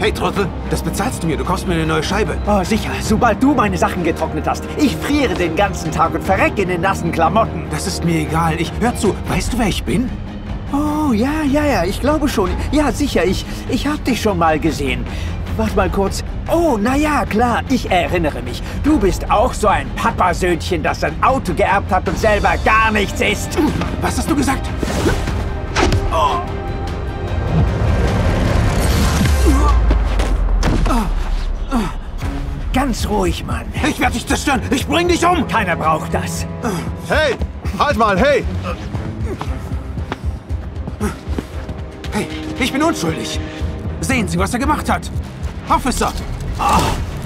Hey, Trottel, das bezahlst du mir. Du kaufst mir eine neue Scheibe. Oh, sicher. Sobald du meine Sachen getrocknet hast. Ich friere den ganzen Tag und verrecke in den nassen Klamotten. Das ist mir egal. Hör zu, weißt du, wer ich bin? Oh, ja, ich glaube schon. Ja, sicher, ich hab dich schon mal gesehen. Warte mal kurz. Oh, na ja, klar, ich erinnere mich. Du bist auch so ein Papasöhnchen, das sein Auto geerbt hat und selber gar nichts ist. Was hast du gesagt? Oh. Ganz ruhig, Mann. Ich werde dich zerstören. Ich bring dich um. Keiner braucht das. Hey, halt mal, hey! Hey, ich bin unschuldig. Sehen Sie, was er gemacht hat. Officer! Oh.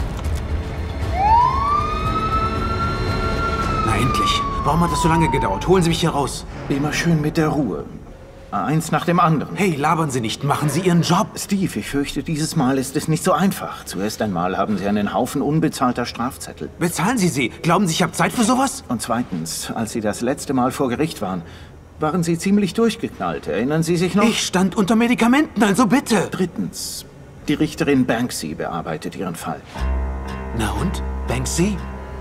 Na endlich. Warum hat das so lange gedauert? Holen Sie mich hier raus. Immer schön mit der Ruhe. Eins nach dem anderen. Hey, labern Sie nicht. Machen Sie Ihren Job. Steve, ich fürchte, dieses Mal ist es nicht so einfach. Zuerst einmal haben Sie einen Haufen unbezahlter Strafzettel. Bezahlen Sie sie. Glauben Sie, ich habe Zeit für sowas? Und zweitens, als Sie das letzte Mal vor Gericht waren Sie ziemlich durchgeknallt. Erinnern Sie sich noch? Ich stand unter Medikamenten, also bitte. Drittens, die Richterin Banksy bearbeitet Ihren Fall. Na und? Banksy?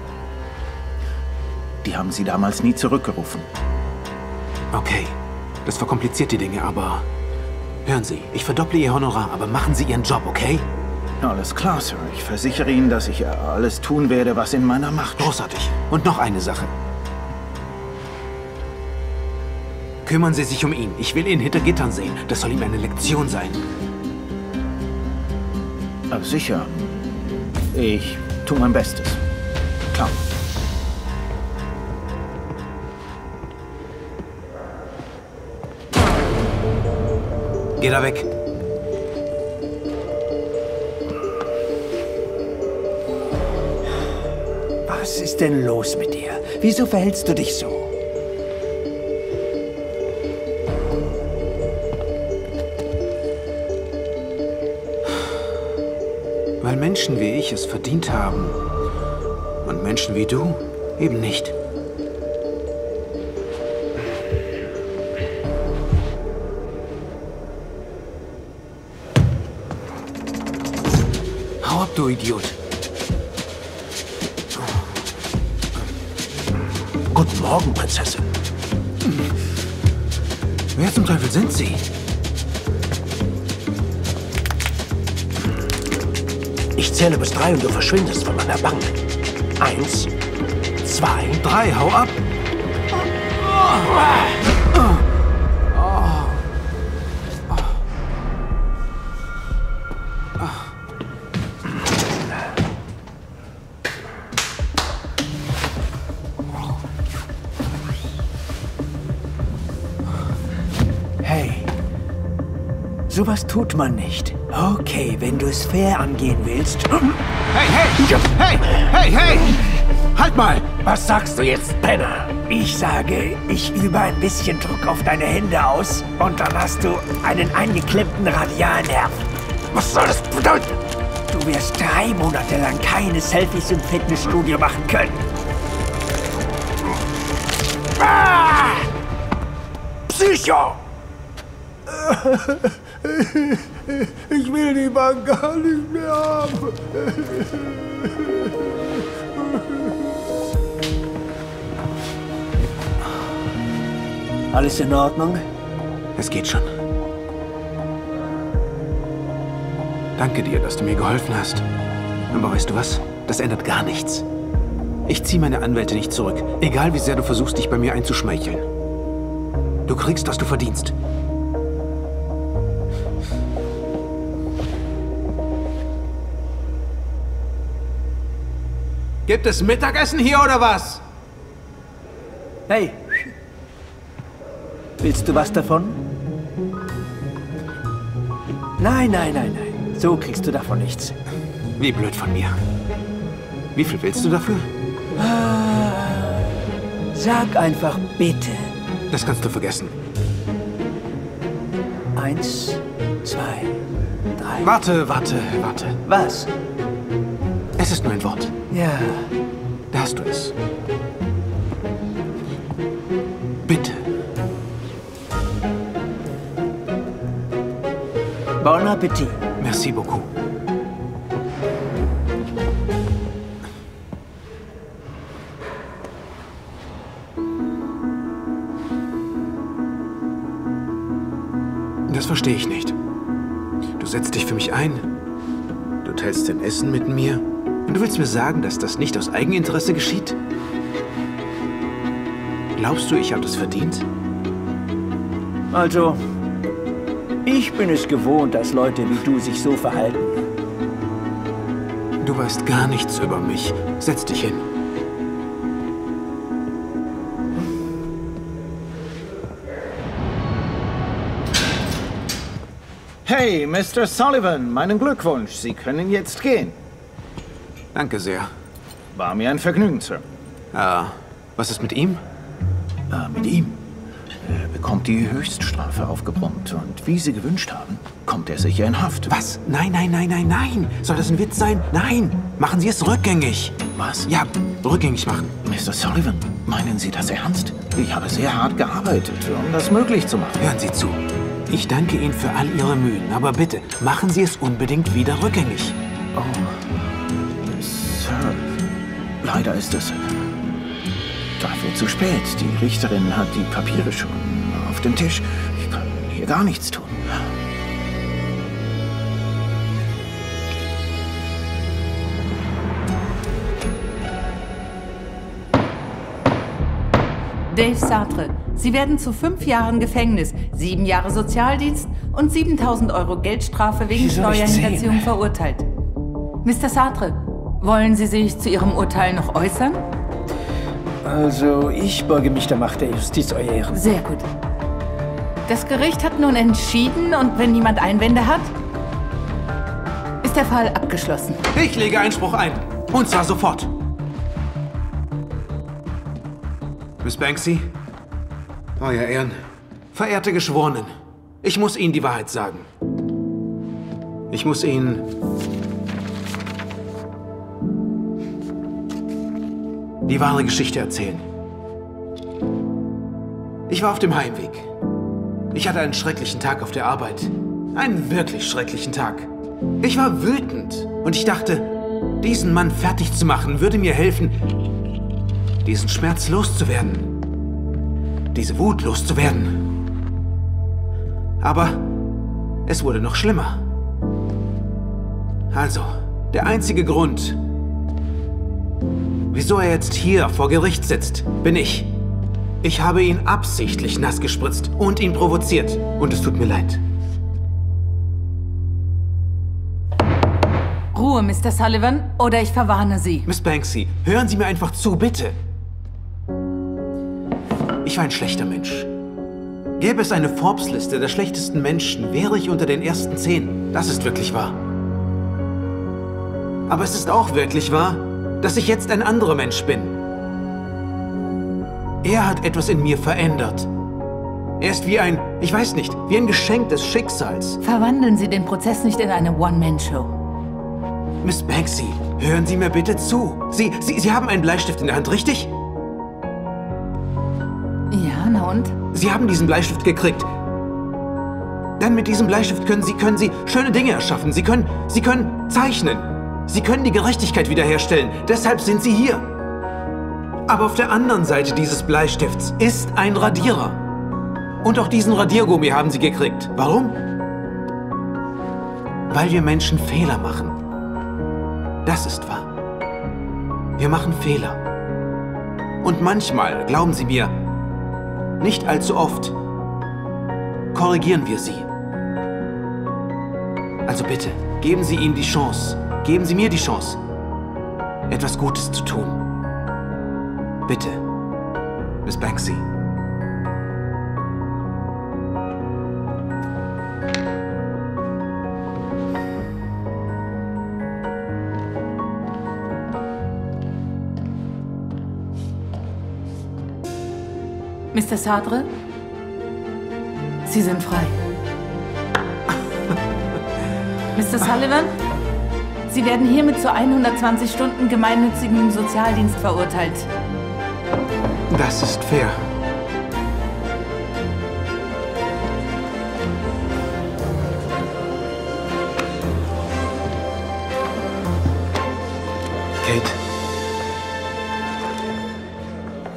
Die haben Sie damals nie zurückgerufen. Okay. Das verkompliziert die Dinge, aber... Hören Sie, ich verdopple Ihr Honorar, aber machen Sie Ihren Job, okay? Alles klar, Sir. Ich versichere Ihnen, dass ich alles tun werde, was in meiner Macht steht. Großartig. Und noch eine Sache. Kümmern Sie sich um ihn. Ich will ihn hinter Gittern sehen. Das soll ihm eine Lektion sein. Aber sicher. Ich tue mein Bestes. Klar. Geh da weg. Was ist denn los mit dir? Wieso verhältst du dich so? Weil Menschen wie ich es verdient haben. Und Menschen wie du eben nicht. Hau ab, du Idiot. Guten Morgen, Prinzessin. Wer zum Teufel sind Sie? Ich zähle bis 3 und du verschwindest von meiner Bank. 1, 2, 3, hau ab! Hey, sowas tut man nicht. Okay, wenn du es fair angehen willst. Hey! Halt mal! Was sagst du jetzt, Penner? Ich sage, ich übe ein bisschen Druck auf deine Hände aus und dann hast du einen eingeklemmten Radialnerv. Was soll das bedeuten? Du wirst 3 Monate lang keine Selfies im Fitnessstudio machen können. Ah! Psycho! Ich will die Bank gar nicht mehr haben. Alles in Ordnung? Es geht schon. Danke dir, dass du mir geholfen hast. Aber weißt du was? Das ändert gar nichts. Ich ziehe meine Anwälte nicht zurück. Egal wie sehr du versuchst, dich bei mir einzuschmeicheln. Du kriegst, was du verdienst. Gibt es Mittagessen hier oder was? Hey! Willst du was davon? Nein. So kriegst du davon nichts. Wie blöd von mir. Wie viel willst du dafür? Sag einfach bitte. Das kannst du vergessen. 1, 2, 3. Warte. Was? Es ist nur ein Wort. Ja. Da hast du es. Bitte. Bon Appetit. Merci beaucoup. Das verstehe ich nicht. Du setzt dich für mich ein, du teilst dein Essen mit mir und du willst mir sagen, dass das nicht aus Eigeninteresse geschieht? Glaubst du, ich habe das verdient? Also, ich bin es gewohnt, dass Leute wie du sich so verhalten. Du weißt gar nichts über mich. Setz dich hin. Hey, Mr. Sullivan, meinen Glückwunsch. Sie können jetzt gehen. Danke sehr. War mir ein Vergnügen, Sir. Was ist mit ihm? Mit ihm? Er bekommt die Höchststrafe aufgebrummt. Und wie Sie gewünscht haben, kommt er sicher in Haft. Was? Nein, nein, nein, nein, nein. Soll das ein Witz sein? Nein. Machen Sie es rückgängig. Was? Ja, rückgängig machen. Mr. Sullivan, meinen Sie das ernst? Ich habe sehr hart gearbeitet, um das möglich zu machen. Hören Sie zu. Ich danke Ihnen für all Ihre Mühen, aber bitte, machen Sie es unbedingt wieder rückgängig. Oh, Sir, leider ist es dafür zu spät. Die Richterin hat die Papiere schon auf dem Tisch. Ich kann hier gar nichts tun. Dave Sartre, Sie werden zu 5 Jahren Gefängnis, 7 Jahre Sozialdienst und 7.000 € Geldstrafe wegen Steuerhinterziehung verurteilt. Mr. Sartre, wollen Sie sich zu Ihrem Urteil noch äußern? Also, ich beuge mich der Macht der Justiz, Euer Ehren. Sehr gut. Das Gericht hat nun entschieden und wenn niemand Einwände hat, ist der Fall abgeschlossen. Ich lege Einspruch ein. Und zwar sofort. Miss Banksy, Euer Ehren, verehrte Geschworenen, ich muss Ihnen die Wahrheit sagen. Ich muss Ihnen die wahre Geschichte erzählen. Ich war auf dem Heimweg. Ich hatte einen schrecklichen Tag auf der Arbeit. Einen wirklich schrecklichen Tag. Ich war wütend und ich dachte, diesen Mann fertig zu machen, würde mir helfen, diesen Schmerz loszuwerden. Diese Wut loszuwerden. Aber es wurde noch schlimmer. Also, der einzige Grund, wieso er jetzt hier vor Gericht sitzt, bin ich. Ich habe ihn absichtlich nass gespritzt und ihn provoziert. Und es tut mir leid. Ruhe, Mr. Sullivan, oder ich verwarne Sie. Miss Banksy, hören Sie mir einfach zu, bitte. Ich war ein schlechter Mensch. Gäbe es eine Forbes-Liste der schlechtesten Menschen, wäre ich unter den ersten 10. Das ist wirklich wahr. Aber es ist auch wirklich wahr, dass ich jetzt ein anderer Mensch bin. Er hat etwas in mir verändert. Er ist wie ein, ich weiß nicht, wie ein Geschenk des Schicksals. Verwandeln Sie den Prozess nicht in eine One-Man-Show. Miss Banksy, hören Sie mir bitte zu. Sie haben einen Bleistift in der Hand, richtig? Ja, na und? Sie haben diesen Bleistift gekriegt. Denn mit diesem Bleistift können Sie schöne Dinge erschaffen. Sie können zeichnen. Sie können die Gerechtigkeit wiederherstellen. Deshalb sind Sie hier. Aber auf der anderen Seite dieses Bleistifts ist ein Radierer. Und auch diesen Radiergummi haben Sie gekriegt. Warum? Weil wir Menschen Fehler machen. Das ist wahr. Wir machen Fehler. Und manchmal, glauben Sie mir, nicht allzu oft, korrigieren wir sie. Also bitte, geben Sie ihm die Chance, geben Sie mir die Chance, etwas Gutes zu tun. Bitte, Miss Banksy. Mr. Sartre, Sie sind frei. Mr. Sullivan, Sie werden hiermit zu 120 Stunden gemeinnützigem Sozialdienst verurteilt. Das ist fair. Kate.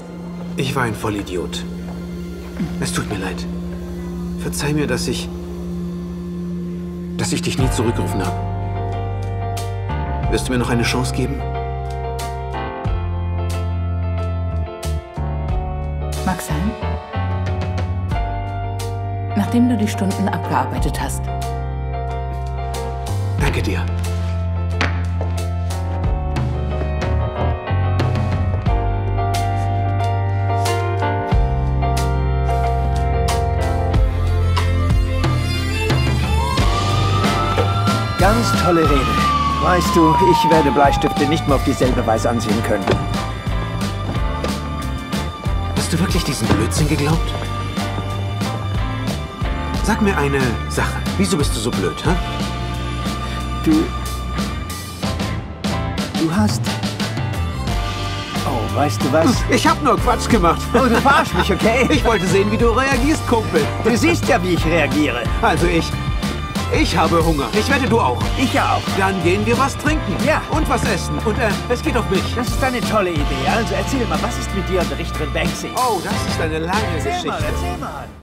Ich war ein Vollidiot. Es tut mir leid. Verzeih mir, dass ich dass ich dich nie zurückgerufen habe. Wirst du mir noch eine Chance geben? Mag sein. Nachdem du die Stunden abgearbeitet hast. Danke dir. Ganz tolle Rede. Weißt du, ich werde Bleistifte nicht mehr auf dieselbe Weise ansehen können. Hast du wirklich diesen Blödsinn geglaubt? Sag mir eine Sache. Wieso bist du so blöd, hä? Du hast... Oh, weißt du was? Ich hab nur Quatsch gemacht. Oh, du verarsch mich, okay? Ich wollte sehen, wie du reagierst, Kumpel. Du siehst ja, wie ich reagiere. Also ich habe Hunger. Ich wette, du auch. Ich ja auch. Dann gehen wir was trinken. Ja. Und was essen. Und es geht auf mich. Das ist eine tolle Idee. Also erzähl mal, was ist mit dir und Richterin Banksy? Oh, das ist eine lange Geschichte. Erzähl mal.